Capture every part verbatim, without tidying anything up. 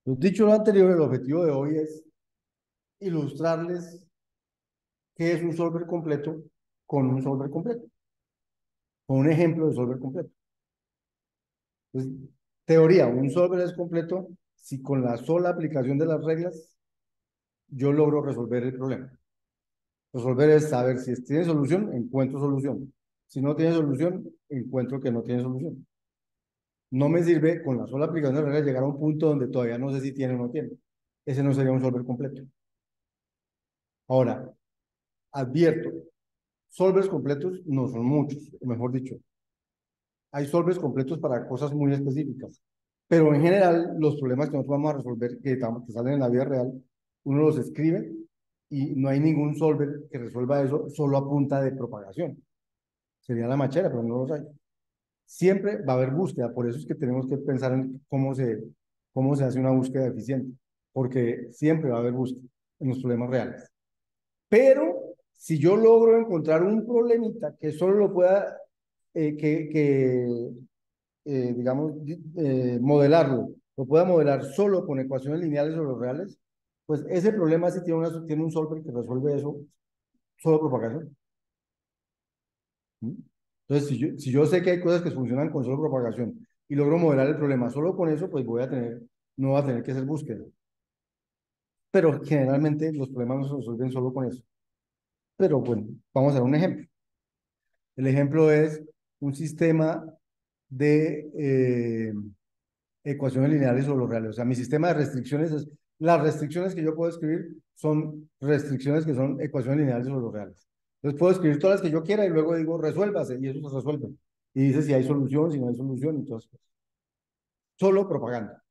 Pues dicho lo anterior, el objetivo de hoy es ilustrarles qué es un solver completo con un solver completo, con un ejemplo de solver completo. Entonces, teoría, un solver es completo si con la sola aplicación de las reglas yo logro resolver el problema. Resolver es saber si tiene solución, encuentro solución. Si no tiene solución, encuentro que no tiene solución. No me sirve con la sola aplicación de las reglas llegar a un punto donde todavía no sé si tiene o no tiene. Ese no sería un solver completo. Ahora, advierto, solvers completos no son muchos, o mejor dicho, hay solvers completos para cosas muy específicas, pero en general los problemas que nosotros vamos a resolver, que, que salen en la vida real, uno los escribe y no hay ningún solver que resuelva eso solo a punta de propagación. Sería la machera, pero no los hay. Siempre va a haber búsqueda, por eso es que tenemos que pensar en cómo se, cómo se hace una búsqueda eficiente, porque siempre va a haber búsqueda en los problemas reales. Pero si yo logro encontrar un problemita que solo lo pueda, eh, que, que eh, digamos, eh, modelarlo, lo pueda modelar solo con ecuaciones lineales o los reales, pues ese problema sí tiene, una, tiene un solver que resuelve eso solo propagación. ¿Mm? Entonces, si yo, si yo sé que hay cosas que funcionan con solo propagación y logro modelar el problema solo con eso, pues voy a tener, no voy a tener que hacer búsqueda. Pero generalmente los problemas no se resuelven solo con eso. Pero bueno, vamos a ver un ejemplo. El ejemplo es un sistema de eh, ecuaciones lineales sobre los reales. O sea, mi sistema de restricciones es, las restricciones que yo puedo escribir son restricciones que son ecuaciones lineales sobre los reales. Entonces puedo escribir todas las que yo quiera y luego digo resuélvase y eso se resuelve. Y dice si hay solución, si no hay solución y todo eso. Solo propaganda.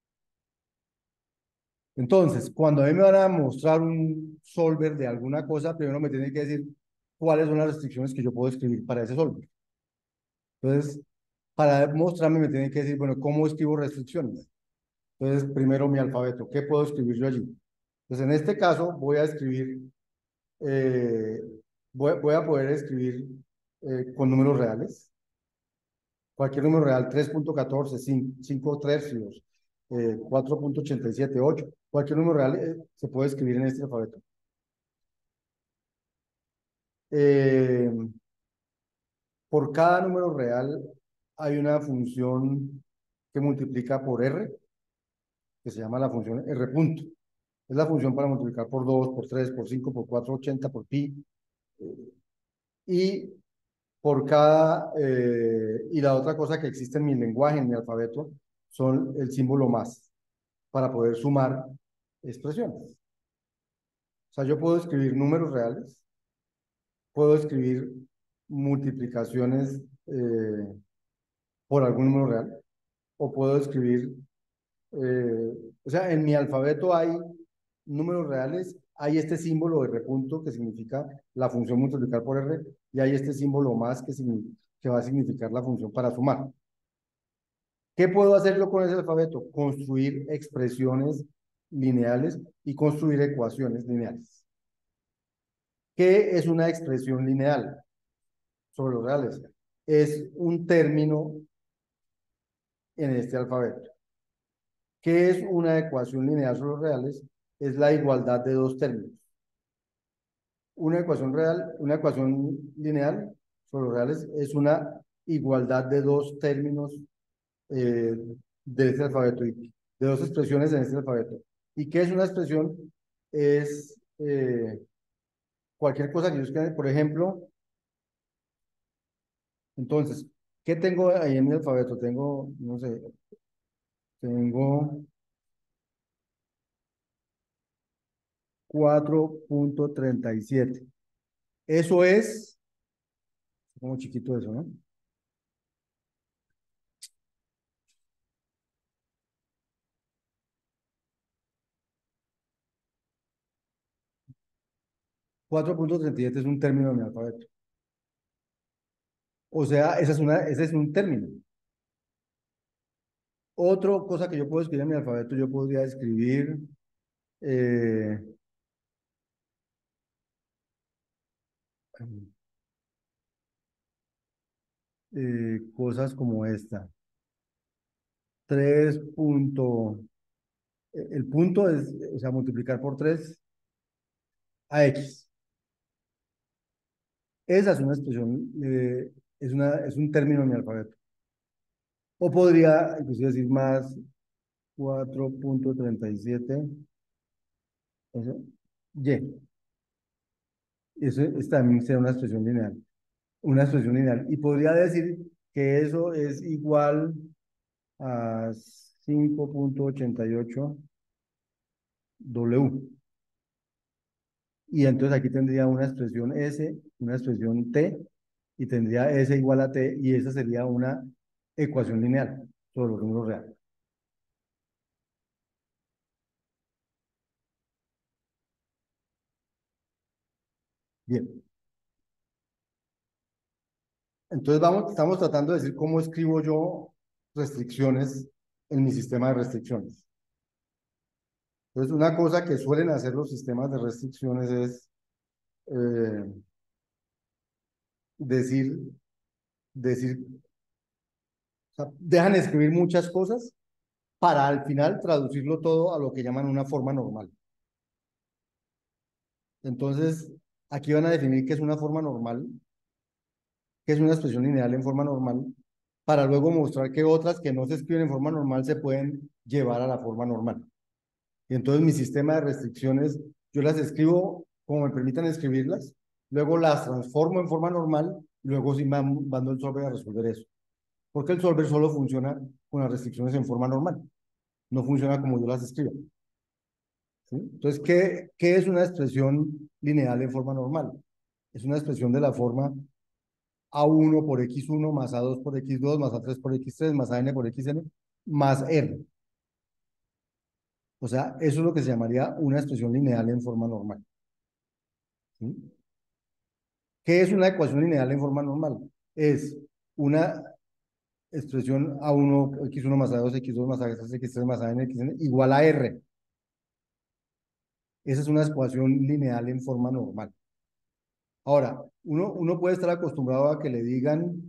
Entonces, cuando a mí me van a mostrar un solver de alguna cosa, primero me tienen que decir cuáles son las restricciones que yo puedo escribir para ese solver. Entonces, para mostrarme me tienen que decir, bueno, ¿cómo escribo restricciones? Entonces, primero mi alfabeto, ¿qué puedo escribir yo allí? Entonces, en este caso, voy a escribir, eh, voy, voy a poder escribir eh, con números reales, cualquier número real, tres punto catorce, cinco tercios, eh, cuatro punto ochenta y siete, ocho, cualquier número real eh, se puede escribir en este alfabeto. Eh, por cada número real hay una función que multiplica por R, que se llama la función R punto. Es la función para multiplicar por dos, por tres, por cinco, por cuatro, ochenta, por pi. eh, y por cada, eh, y la otra cosa que existe en mi lenguaje, en mi alfabeto, son el símbolo más, para poder sumar expresiones. O sea, yo puedo escribir números reales, puedo escribir multiplicaciones eh, por algún número real, o puedo escribir, eh, o sea, en mi alfabeto hay números reales, hay este símbolo R punto que significa la función multiplicar por R, y hay este símbolo más que, que va a significar la función para sumar. ¿Qué puedo hacer yo con ese alfabeto? Construir expresiones lineales y construir ecuaciones lineales. ¿Qué es una expresión lineal sobre los reales? Es un término en este alfabeto. ¿Qué es una ecuación lineal sobre los reales? Es la igualdad de dos términos. Una ecuación real, una ecuación lineal sobre los reales es una igualdad de dos términos eh, de este alfabeto, y de dos expresiones en este alfabeto. ¿Y qué es una expresión? Es eh, cualquier cosa que yo escriba, por ejemplo, entonces, ¿qué tengo ahí en mi alfabeto? Tengo, no sé, tengo cuatro punto treinta y siete. Eso es, como chiquito eso, ¿no? cuatro punto treinta y siete es un término de mi alfabeto. O sea, esa es una, ese es un término. Otra cosa que yo puedo escribir en mi alfabeto, yo podría escribir eh, eh, cosas como esta. tres. eh, el punto es, o sea, multiplicar por tres a x. Esa es una expresión, eh, es, una, es un término en mi alfabeto. O podría inclusive decir más cuatro punto treinta y siete, eso, y. Eso es, también será una expresión lineal. Una expresión lineal. Y podría decir que eso es igual a cinco punto ochenta y ocho W. Y entonces aquí tendría una expresión S, una expresión T, y tendría S igual a T, y esa sería una ecuación lineal sobre los números reales. Bien, entonces vamos, estamos tratando de decir cómo escribo yo restricciones en mi sistema de restricciones. Entonces, una cosa que suelen hacer los sistemas de restricciones es eh, decir, decir, o sea, dejan escribir muchas cosas para al final traducirlo todo a lo que llaman una forma normal. Entonces, aquí van a definir qué es una forma normal, qué es una expresión lineal en forma normal, para luego mostrar que otras que no se escriben en forma normal se pueden llevar a la forma normal. Y entonces mi sistema de restricciones, yo las escribo como me permitan escribirlas, luego las transformo en forma normal, luego sí man- mando el solver a resolver eso. Porque el solver solo funciona con las restricciones en forma normal, no funciona como yo las escribo. ¿Sí? Entonces, ¿qué, qué es una expresión lineal en forma normal? Es una expresión de la forma a uno por equis uno más a dos por equis dos más a tres por equis tres más a n por xn más r. O sea, eso es lo que se llamaría una expresión lineal en forma normal. ¿Sí? ¿Qué es una ecuación lineal en forma normal? Es una expresión a uno, equis uno más a dos, equis dos más a tres, equis tres más a n, xn igual a r. Esa es una ecuación lineal en forma normal. Ahora, uno, uno puede estar acostumbrado a que le digan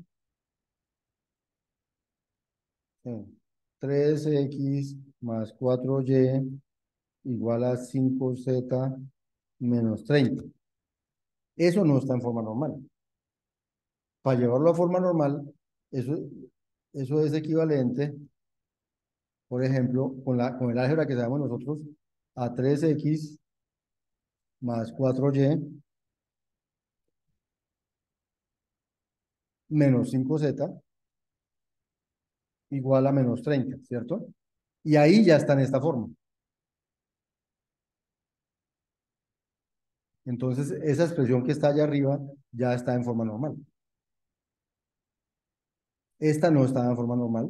eh, tres equis más cuatro y igual a cinco zeta menos treinta. Eso no está en forma normal. Para llevarlo a forma normal, eso, eso es equivalente, por ejemplo, con, la, con el álgebra que sabemos nosotros, a tres equis más cuatro y menos cinco zeta igual a menos treinta, ¿cierto? Y ahí ya está en esta forma. Entonces, esa expresión que está allá arriba ya está en forma normal. Esta no está en forma normal.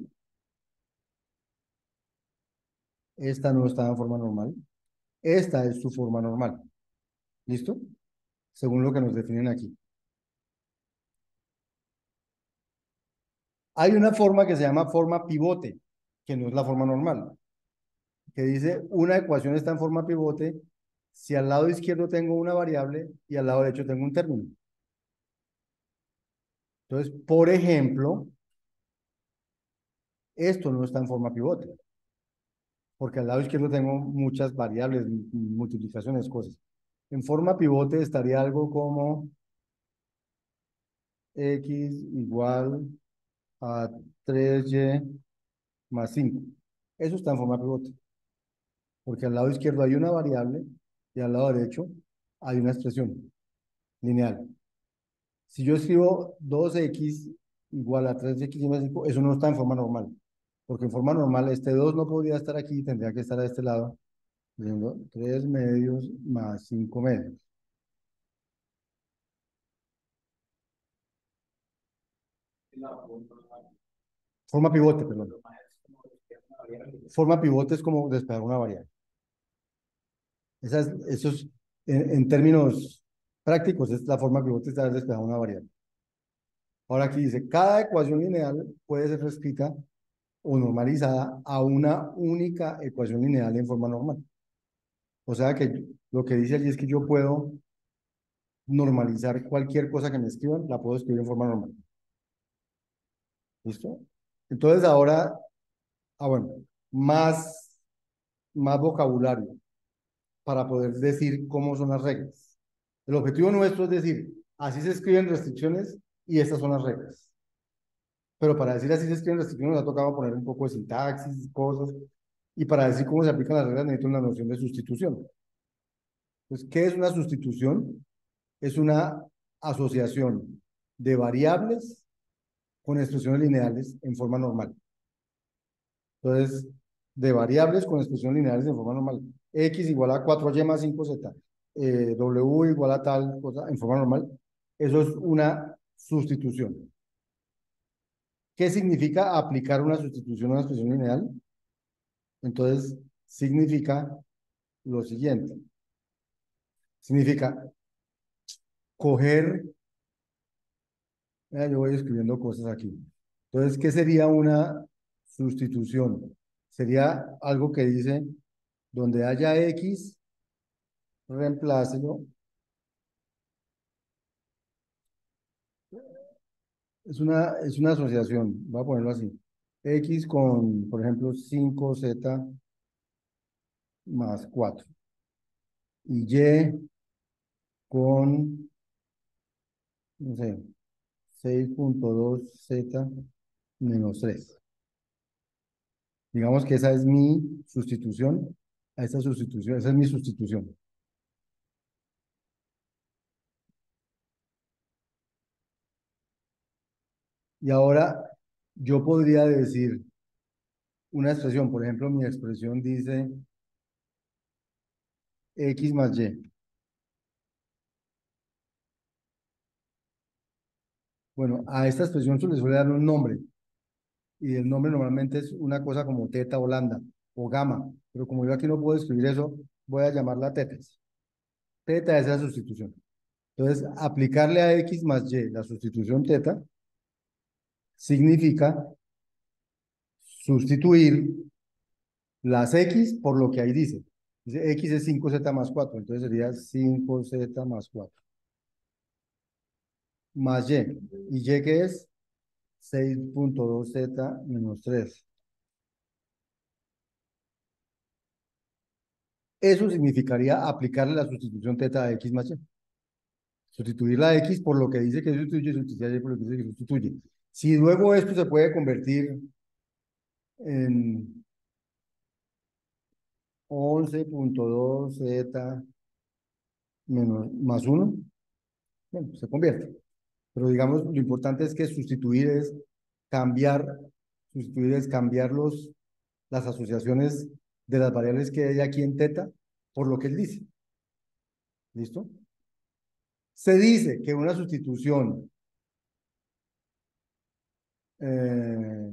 Esta no está en forma normal. Esta es su forma normal. ¿Listo? Según lo que nos definen aquí. Hay una forma que se llama forma pivote, que no es la forma normal, que dice una ecuación está en forma pivote si al lado izquierdo tengo una variable y al lado derecho tengo un término. Entonces, por ejemplo, esto no está en forma pivote, porque al lado izquierdo tengo muchas variables, multiplicaciones, cosas. En forma pivote estaría algo como x igual a tres y más cinco. Eso está en forma pivote, porque al lado izquierdo hay una variable y al lado derecho hay una expresión lineal. Si yo escribo dos equis igual a tres equis más cinco, eso no está en forma normal, porque en forma normal este dos no podría estar aquí, tendría que estar a este lado, diciendo tres medios más cinco medios. Forma pivote, perdón. Forma pivote es como despegar una variable. Esas, esos, en, en términos prácticos, es la forma pivote está despejada una variable. Ahora aquí dice, cada ecuación lineal puede ser reescrita o normalizada a una única ecuación lineal en forma normal. O sea que lo que dice allí es que yo puedo normalizar cualquier cosa que me escriban, la puedo escribir en forma normal. ¿Listo? Entonces ahora, ah bueno, más más vocabulario para poder decir cómo son las reglas. El objetivo nuestro es decir, así se escriben restricciones y estas son las reglas. Pero para decir así se escriben restricciones nos ha tocado poner un poco de sintaxis, cosas, y para decir cómo se aplican las reglas necesito una noción de sustitución. Entonces, ¿qué es una sustitución? Es una asociación de variables con expresiones lineales en forma normal. Entonces, de variables con expresiones lineales en forma normal. X igual a cuatro y más cinco z. Eh, W igual a tal cosa en forma normal. Eso es una sustitución. ¿Qué significa aplicar una sustitución a una expresión lineal? Entonces, significa lo siguiente. Significa coger, eh, yo voy escribiendo cosas aquí. Entonces, ¿qué sería una sustitución? Sería algo que dice, donde haya X, reemplácelo. Es una, es una asociación, voy a ponerlo así. X con, por ejemplo, cinco z más cuatro. Y Y con, no sé, seis punto dos z menos tres. Digamos que esa es mi sustitución. A esa sustitución, esa es mi sustitución. Y ahora yo podría decir una expresión, por ejemplo, mi expresión dice X más Y. Bueno, a esta expresión se le suele dar un nombre. Y el nombre normalmente es una cosa como teta o lambda o gamma, pero como yo aquí no puedo escribir eso, voy a llamarla tetas. Teta es la sustitución. Entonces, aplicarle a X más Y la sustitución teta significa sustituir las X por lo que ahí dice. Dice X es cinco z más cuatro, entonces sería cinco z más cuatro. Más Y. ¿Y Y qué es? seis punto dos z menos tres. Eso significaría aplicarle la sustitución teta a X más Y. Sustituir la X por lo que dice que sustituye, sustituir Y por lo que dice que sustituye. Si luego esto se puede convertir en once punto dos z menos, más uno, bueno, se convierte. Pero digamos, lo importante es que sustituir es cambiar, sustituir es cambiar los, las asociaciones de las variables que hay aquí en teta por lo que él dice. ¿Listo? Se dice que una sustitución eh,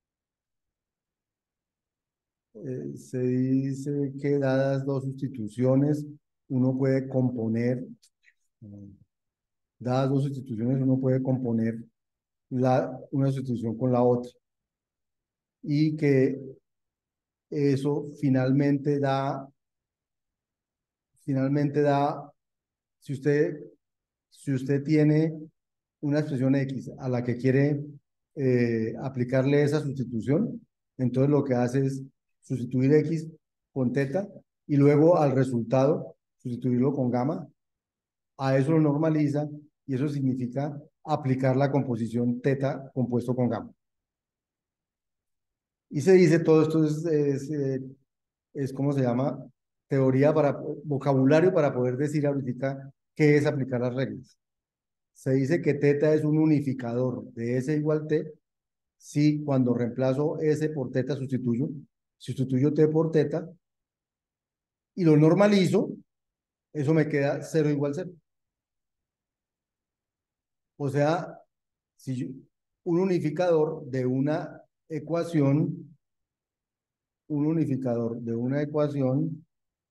eh, se dice que dadas dos sustituciones, uno puede componer, eh, dadas dos sustituciones, uno puede componer la, una sustitución con la otra. Y que eso finalmente da, finalmente da, si usted, si usted tiene una expresión X a la que quiere eh, aplicarle esa sustitución, entonces lo que hace es sustituir X con teta y luego al resultado sustituirlo con gamma. A eso lo normaliza y eso significa aplicar la composición teta compuesto con gamma. Y se dice, todo esto es, es, eh, es ¿cómo se llama? Teoría para, vocabulario para poder decir ahorita qué es aplicar las reglas. Se dice que teta es un unificador de S igual T si cuando reemplazo S por teta sustituyo, sustituyo T por teta y lo normalizo, eso me queda cero igual cero. O sea, si yo, un unificador de una ecuación, un unificador de una ecuación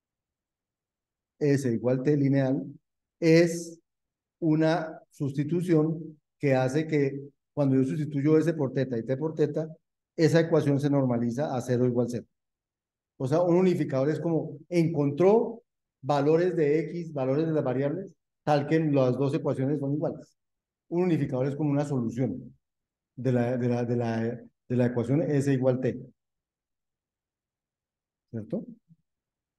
S igual T lineal es una sustitución que hace que cuando yo sustituyo S por teta y T por teta, esa ecuación se normaliza a cero igual cero. O sea, un unificador es como encontró valores de X, valores de las variables, tal que las dos ecuaciones son iguales. Un unificador es como una solución de la, de la, de la, de la ecuación S igual T. ¿Cierto?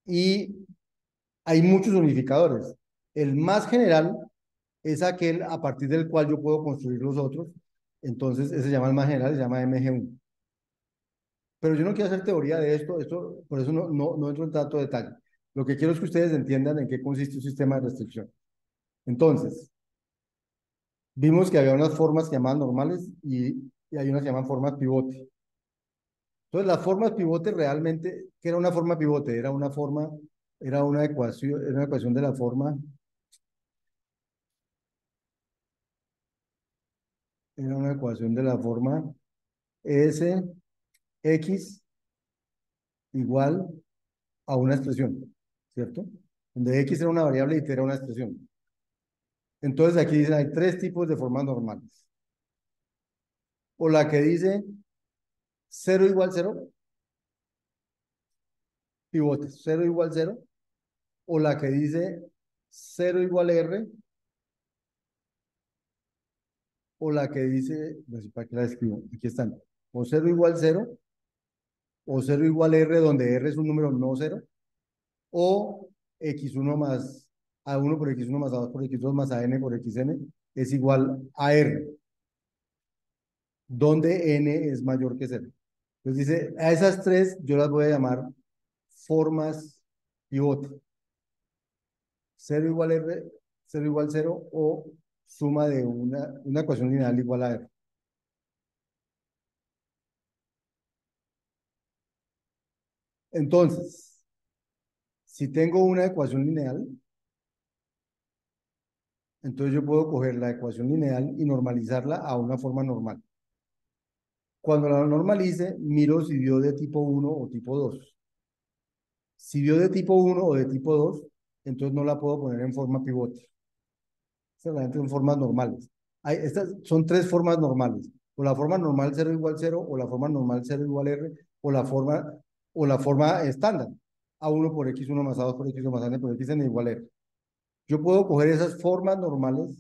y hay muchos unificadores. El más general es aquel a partir del cual yo puedo construir los otros. Entonces, ese se llama el más general, se llama M G uno. Pero yo no quiero hacer teoría de esto, esto por eso no, no, no entro en tanto detalle. Lo que quiero es que ustedes entiendan en qué consiste un sistema de restricción. Entonces, vimos que había unas formas que llamaban normales y, y hay unas que llaman formas pivote. Entonces, las formas pivote realmente, ¿qué era una forma pivote? Era una forma, era una ecuación, era una ecuación de la forma, era una ecuación de la forma S, X igual a una expresión, ¿cierto? Donde X era una variable y T era una expresión. Entonces, aquí dicen, hay tres tipos de formas normales. O la que dice cero igual cero, pivotes, cero igual cero, o la que dice cero igual R, o la que dice, no sé para qué la escribo, aquí están, o cero igual cero, o cero igual R, donde R es un número no cero, o x uno más a uno por x uno más a dos por x dos más a n por xn es igual a R, donde n es mayor que cero. Entonces dice, a esas tres yo las voy a llamar formas pivote. Cero igual R, cero igual cero o suma de una, una ecuación lineal igual a R. Entonces, si tengo una ecuación lineal, entonces yo puedo coger la ecuación lineal y normalizarla a una forma normal. Cuando la normalice, miro si dio de tipo uno o tipo dos. Si dio de tipo uno o de tipo dos, entonces no la puedo poner en forma pivote. Solamente en formas normales. Hay, estas son tres formas normales. O la forma normal cero igual cero, o la forma normal cero igual R, o la forma, o la forma estándar. A uno por x uno más a dos por x dos más a n por xn igual R. Yo puedo coger esas formas normales.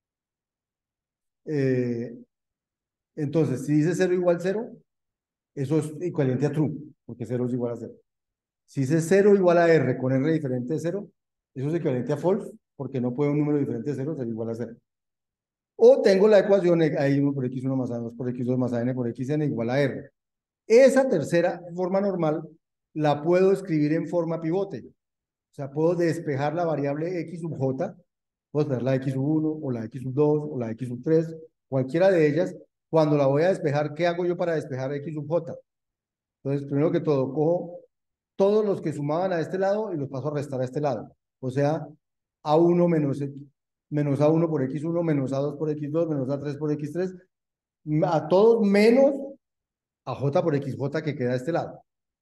Eh, entonces, si dice cero igual cero, eso es equivalente a true, porque cero es igual a cero. Si dice cero igual a R con R diferente de cero, eso es equivalente a false, porque no puede un número diferente de cero ser igual a cero. O tengo la ecuación ahí uno por x uno más a dos por x dos más a n por xn igual a R. Esa tercera forma normal la puedo escribir en forma pivote. O sea, puedo despejar la variable x sub j, puedo despejar la x sub uno o la x sub dos o la x sub tres, cualquiera de ellas. Cuando la voy a despejar, ¿qué hago yo para despejar x sub j? Entonces, primero que todo, cojo todos los que sumaban a este lado y los paso a restar a este lado. O sea, a uno menos, menos a uno por x uno, menos a dos por x dos, menos a tres por x tres, a todos menos a j por xj que queda a este lado.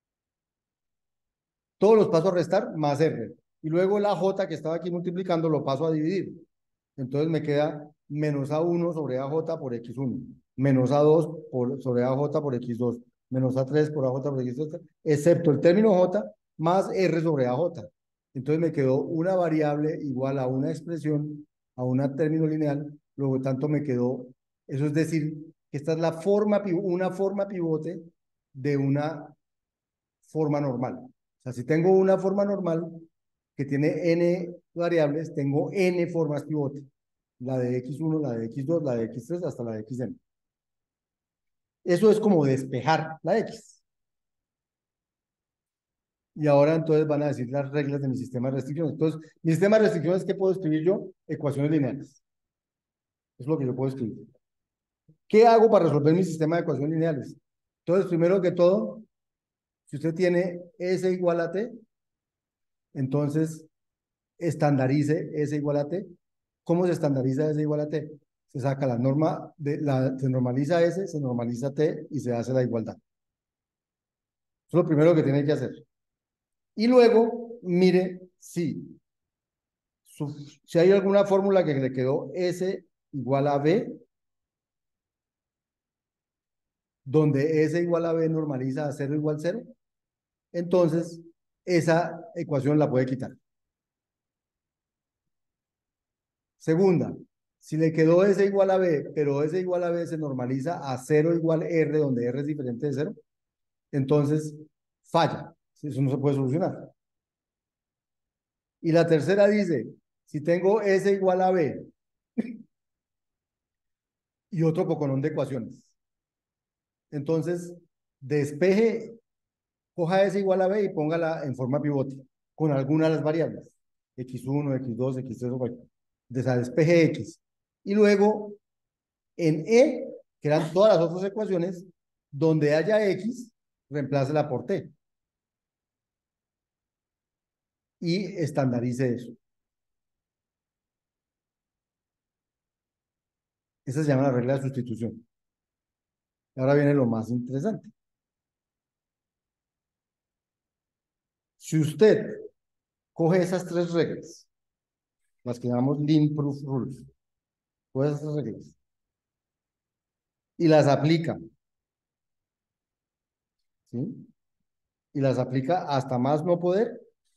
Todos los paso a restar más r. Y luego la j que estaba aquí multiplicando lo paso a dividir. Entonces me queda menos a uno sobre a j por x uno, menos a dos por, sobre a j por x dos, menos a tres por a j por x dos, excepto el término j más r sobre a j. Entonces me quedó una variable igual a una expresión, a un término lineal, luego tanto me quedó, eso es decir, que esta es la forma, una forma pivote de una forma normal. O sea, si tengo una forma normal que tiene n variables, tengo n formas pivote. La de x uno, la de x dos, la de x tres, hasta la de xn. Eso es como despejar la x. Y ahora entonces van a decir las reglas de mi sistema de restricciones. Entonces, mi sistema de restricciones, ¿qué puedo escribir yo? Ecuaciones lineales. Eso es lo que yo puedo escribir. ¿Qué hago para resolver mi sistema de ecuaciones lineales? Entonces, primero que todo, si usted tiene S igual a T, entonces estandarice S igual a T. ¿Cómo se estandariza S igual a T? Se saca la norma, de la, se normaliza S, se normaliza T y se hace la igualdad. Eso es lo primero que tiene que hacer. Y luego, mire si, su, si hay alguna fórmula que le quedó S igual a B, donde S igual a B normaliza a cero igual cero, entonces esa ecuación la puede quitar. Segunda, si le quedó S igual a B, pero S igual a B se normaliza a cero igual R, donde R es diferente de cero, entonces falla. Eso no se puede solucionar. Y la tercera dice, si tengo S igual a B y otro poconón de ecuaciones, entonces despeje, coja S igual a B y póngala en forma pivote con alguna de las variables, equis uno, equis dos, equis tres o cualquier. De esa despeje X. Y luego en E, que eran todas las otras ecuaciones, donde haya X, reemplácela por T y estandarice eso. Esa se llama la regla de sustitución. Ahora viene lo más interesante. Si usted coge esas tres reglas, las que llamamos Lean Proof Rules, coge esas tres reglas y las aplica, ¿sí? Y las aplica hasta más no poder,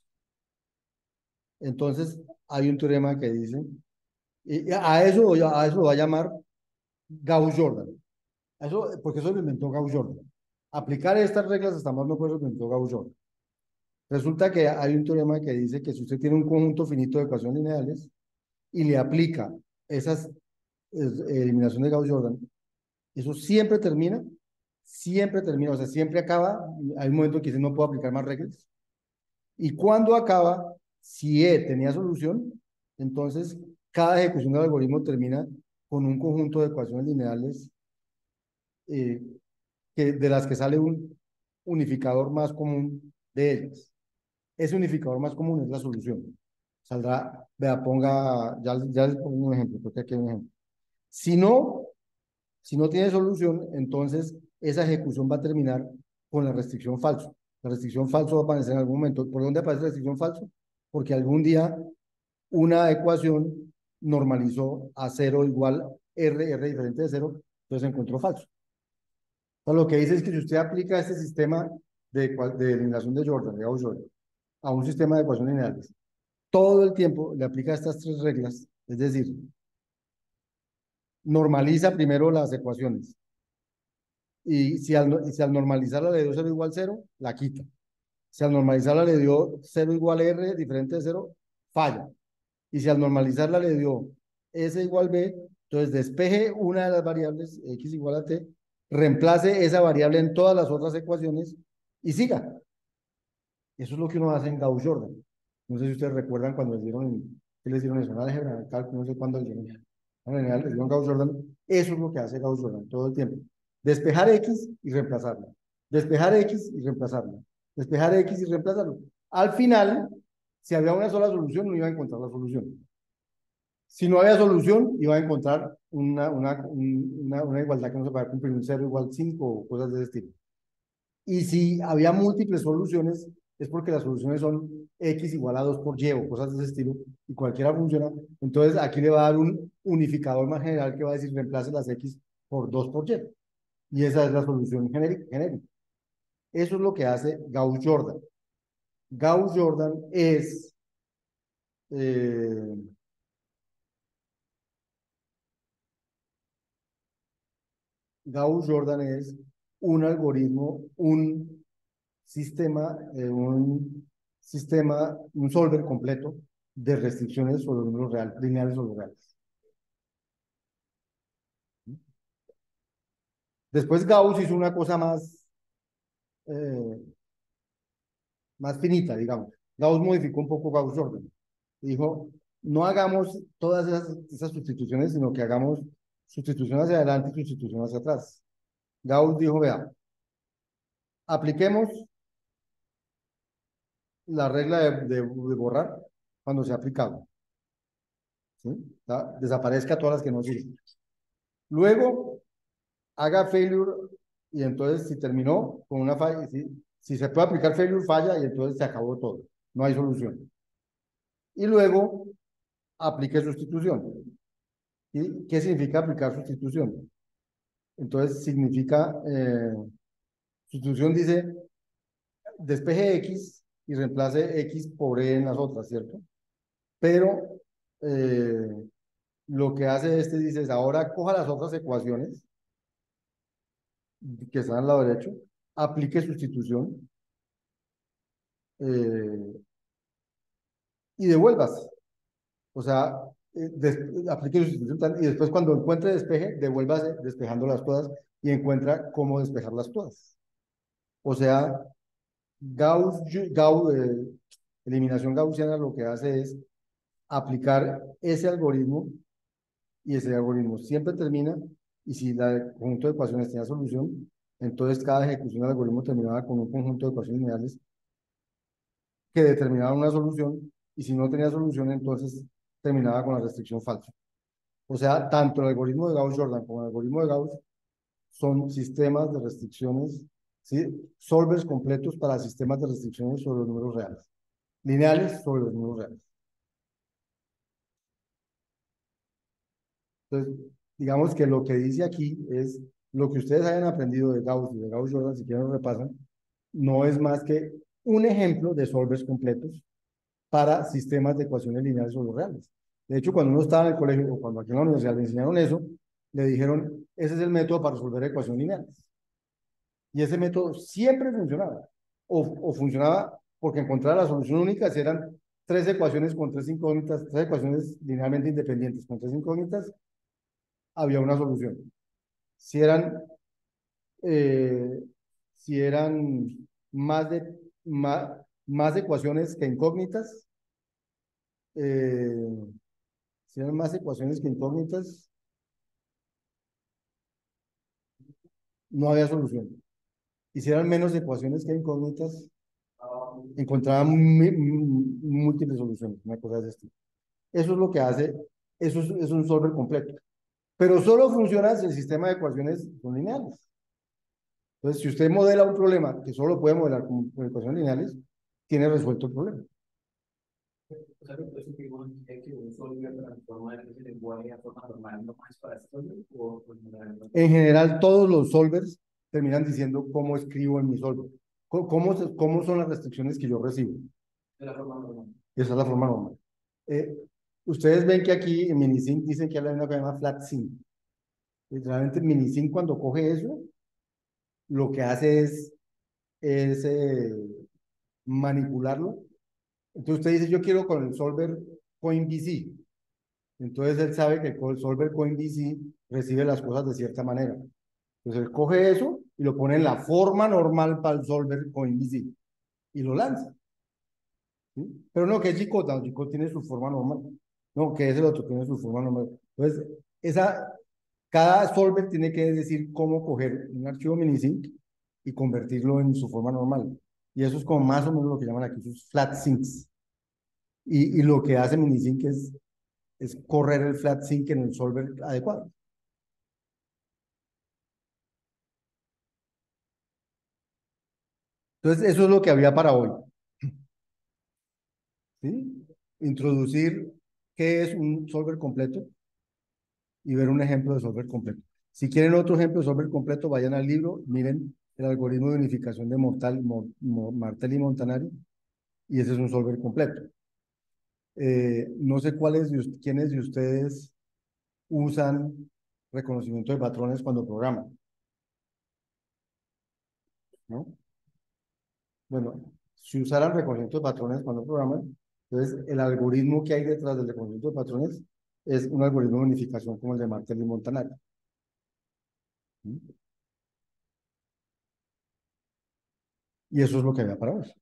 entonces hay un teorema que dice, y a eso, a eso lo va a llamar Gauss-Jordan. Eso, porque eso lo inventó Gauss-Jordan. Aplicar estas reglas hasta más no poder lo inventó Gauss-Jordan. Resulta que hay un teorema que dice que si usted tiene un conjunto finito de ecuaciones lineales y le aplica esas es, eliminaciones de Gauss-Jordan, eso siempre termina, siempre termina, o sea, siempre acaba, hay un momento que dice no puedo aplicar más reglas, y cuando acaba, si E tenía solución, entonces cada ejecución del algoritmo termina con un conjunto de ecuaciones lineales eh, que, de las que sale un unificador más común de ellas. Ese unificador más común es la solución. Saldrá, vea, ponga, ya, ya les pongo un ejemplo, porque aquí hay un ejemplo. Si no, si no tiene solución, entonces esa ejecución va a terminar con la restricción falso. La restricción falso va a aparecer en algún momento. ¿Por dónde aparece la restricción falso? Porque algún día una ecuación normalizó a cero igual R, R diferente de cero, entonces encontró falso. Entonces, lo que dice es que si usted aplica este sistema de, de eliminación de Jordan, de Gauss-Jordan, a un sistema de ecuaciones lineales, todo el tiempo le aplica estas tres reglas, es decir, normaliza primero las ecuaciones, y si al, y si al normalizarla le dio cero igual cero, la quita. Si al normalizarla le dio cero igual R diferente de cero, falla. Y si al normalizarla le dio S igual B, entonces despeje una de las variables, X igual a T, reemplace esa variable en todas las otras ecuaciones y siga. Eso es lo que uno hace en Gauss-Jordan. No sé si ustedes recuerdan cuando les dieron, ¿qué les dieron eso? En álgebra, en cálculo, no sé cuándo les dieron. En general, les dieron Gauss-Jordan. Eso es lo que hace Gauss-Jordan todo el tiempo. Despejar X y reemplazarla. Despejar X y reemplazarla. Despejar X y reemplazarlo. Al final, si había una sola solución, no iba a encontrar la solución. Si no había solución, iba a encontrar una, una, una, una igualdad que no se puede cumplir, un cero igual cinco o cosas de ese estilo. Y si había múltiples soluciones, es porque las soluciones son X igual a dos por Y o cosas de ese estilo, y cualquiera funciona. Entonces aquí le va a dar un unificador más general que va a decir reemplace las X por dos por Y. Y esa es la solución genérica. genérica. Eso es lo que hace Gauss-Jordan. Gauss-Jordan es... Eh, Gauss-Jordan es un algoritmo, un sistema, eh, un sistema, un solver completo de restricciones sobre los números reales, lineales o locales. Después Gauss hizo una cosa más, eh, más finita, digamos. Gauss modificó un poco Gauss-Jordan. Dijo, no hagamos todas esas, esas sustituciones, sino que hagamos sustitución hacia adelante y sustitución hacia atrás. Gauss dijo, vea, apliquemos la regla de, de, de borrar cuando se ha aplicado. ¿Sí? Desaparezca todas las que no sirven. Luego, haga failure y entonces si terminó con una falla, si, si se puede aplicar failure, falla y entonces se acabó todo. No hay solución. Y luego, aplique sustitución. ¿Y qué significa aplicar sustitución? Entonces, significa, eh, sustitución dice, despeje X y reemplace X por E en las otras, ¿cierto? Pero eh, lo que hace este dice es, ahora coja las otras ecuaciones que están al lado derecho, aplique sustitución, eh, y devuélvase. O sea, eh, des- aplique su sustitución tal- y después cuando encuentre despeje, devuélvase despejándolas todas y encuentra cómo despejarlas todas. O sea, Gauss, Gauss, eh, eliminación gaussiana lo que hace es aplicar ese algoritmo y ese algoritmo siempre termina y si la- el conjunto de ecuaciones tenía solución, entonces cada ejecución del algoritmo terminaba con un conjunto de ecuaciones lineales que determinaban una solución y si no tenía solución, entonces terminaba con la restricción falsa. O sea, tanto el algoritmo de Gauss-Jordan como el algoritmo de Gauss son sistemas de restricciones, ¿sí? Solvers completos para sistemas de restricciones sobre los números reales, lineales sobre los números reales. Entonces, digamos que lo que dice aquí es lo que ustedes hayan aprendido de Gauss y de Gauss-Jordan, si quieren lo repasan, no es más que un ejemplo de solvers completos para sistemas de ecuaciones lineales sobre los reales. De hecho, cuando uno estaba en el colegio o cuando aquí en la universidad le enseñaron eso, le dijeron, ese es el método para resolver ecuaciones lineales. Y ese método siempre funcionaba. O, o funcionaba porque encontraba la solución única si eran tres ecuaciones con tres incógnitas, tres ecuaciones linealmente independientes con tres incógnitas, había una solución. Si eran, eh, si eran más de más, más ecuaciones que incógnitas, eh, si eran más ecuaciones que incógnitas, no había solución. Y si eran menos ecuaciones que incógnitas, encontraban múltiples soluciones, una cosa de este. Eso es lo que hace, eso es, es un solver completo. Pero solo funciona si el sistema de ecuaciones son lineales. Entonces, si usted modela un problema que solo puede modelar con, con ecuaciones lineales, tiene resuelto el problema. O sea, entonces digo que un solver transforma ese lenguaje a forma normal, no más para este solver o pues, En general, todos los solvers terminan diciendo cómo escribo en mi solver. Cómo, cómo, cómo son las restricciones que yo recibo. de la forma normal. Esa es la forma normal. Eh, ustedes ven que aquí en Minisync dicen que hay una cosa que se llama FlatSync. Literalmente Minisync cuando coge eso, lo que hace es, es eh, manipularlo. Entonces usted dice, yo quiero con el solver CoinBC. Entonces él sabe que el solver CoinBC recibe las cosas de cierta manera. Entonces él coge eso y lo pone en la forma normal para el solver CoinBC y lo lanza. ¿Sí? Pero no, que es G-Code, no, G-Code tiene su forma normal. No, que es el otro, tiene su forma normal. Entonces, esa, cada solver tiene que decir cómo coger un archivo minisync y convertirlo en su forma normal. Y eso es como más o menos lo que llaman aquí sus flat syncs. Y, y lo que hace minisync es, es correr el flat sync en el solver adecuado. Entonces, eso es lo que había para hoy. ¿Sí? Introducir qué es un solver completo y ver un ejemplo de solver completo. Si quieren otro ejemplo de solver completo, vayan al libro, miren el algoritmo de unificación de Mortal, Mo, Mo, Martel y Montanari, y ese es un solver completo. Eh, no sé cuáles de, quiénes de ustedes usan reconocimiento de patrones cuando programan, ¿no? Bueno, si usaran reconocimiento de patrones cuando programan, entonces el algoritmo que hay detrás del reconocimiento de patrones es un algoritmo de unificación como el de Martel y Montanari. ¿Sí? Y eso es lo que había para hoy.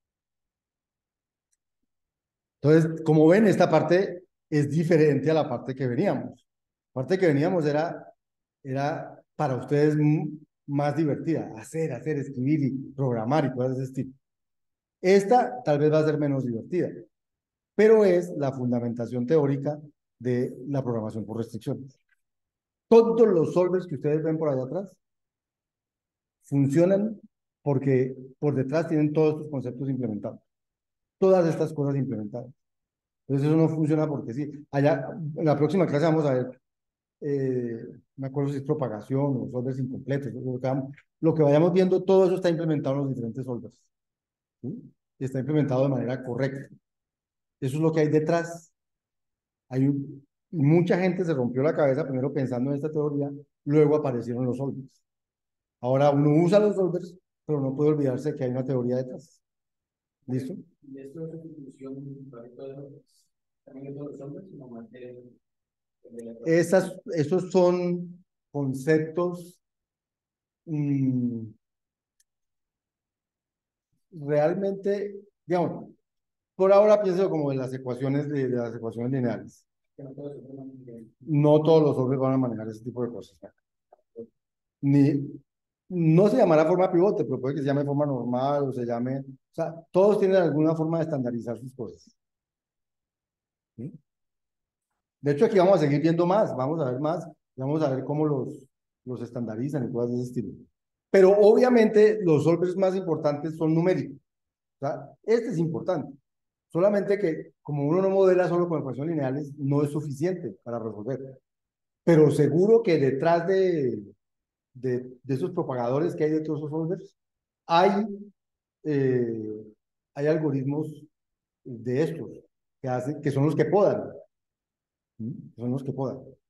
Entonces, como ven, esta parte es diferente a la parte que veníamos. La parte que veníamos era, era para ustedes más divertida, hacer, hacer, escribir y programar y cosas de ese tipo. Esta tal vez va a ser menos divertida, pero es la fundamentación teórica de la programación por restricciones. Todos los solvers que ustedes ven por allá atrás funcionan porque por detrás tienen todos estos conceptos implementados, todas estas cosas implementadas. Entonces eso no funciona porque sí. Allá, en la próxima clase vamos a ver, eh, me acuerdo si es propagación o solvers incompletos. Lo que, vamos, lo que vayamos viendo, todo eso está implementado en los diferentes solvers. ¿Sí? Y está implementado de manera correcta. Eso es lo que hay detrás. Hay un, mucha gente se rompió la cabeza primero pensando en esta teoría, luego aparecieron los solvers. Ahora uno usa los solvers, pero no puede olvidarse que hay una teoría detrás. ¿Listo? Y esto es sustitución para todo eso, también de todos los hombres, sino más de, de la persona. Esas, esos son conceptos mmm, realmente, digamos, por ahora pienso como en las ecuaciones de, de las ecuaciones lineales. Que no todos son hombres. No todos los hombres van a manejar ese tipo de cosas. Ni, no se llamará forma pivote, pero puede que se llame forma normal o se llame, o sea, todos tienen alguna forma de estandarizar sus cosas. ¿Sí? De hecho, aquí vamos a seguir viendo más, vamos a ver más, vamos a ver cómo los, los estandarizan y cosas de ese estilo. Pero obviamente los solvers más importantes son numéricos. O sea, este es importante. Solamente que como uno no modela solo con ecuaciones lineales, no es suficiente para resolver. Pero seguro que detrás de, de, de esos propagadores que hay de todos esos solvers, hay, eh, hay algoritmos de estos que, hacen, que son los que podan. ¿Sí? Son los que podan.